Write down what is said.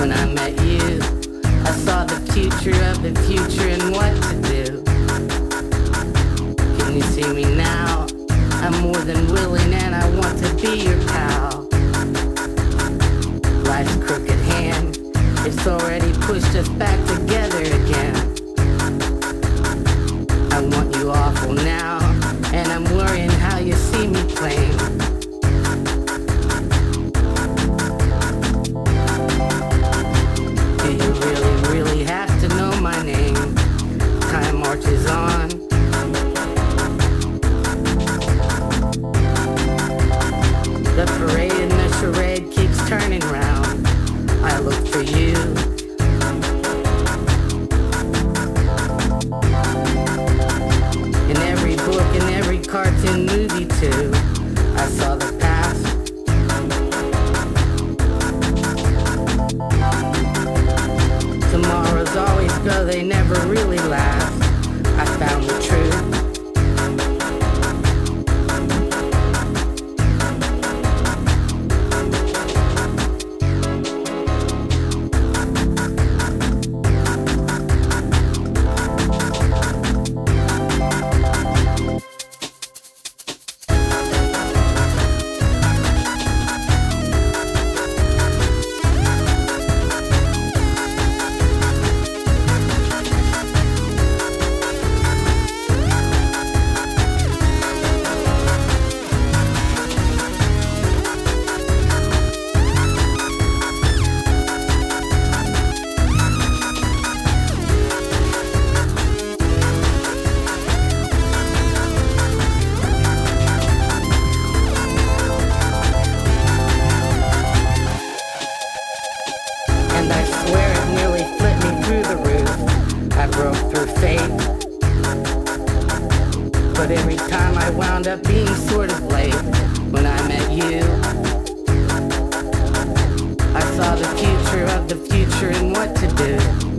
When I met you, I saw the future of the future and what to do. Can you see me now? I'm more than willing and I want to be your pal. Life's crooked hand, it's already pushed us back together again. I want you awful now, and I'm worrying how you see me playing. Do you really, really have to know my name? Time marches on. The parade and the charade keeps turning round. I look for you. In every book, in every cartoon movie too, I saw the past. Tomorrows always go, they never really last. I found the truth. And I swear it nearly flipped me through the roof. I broke through fate, but every time I wound up being sort of late. When I met you, I saw the future of the future and what to do.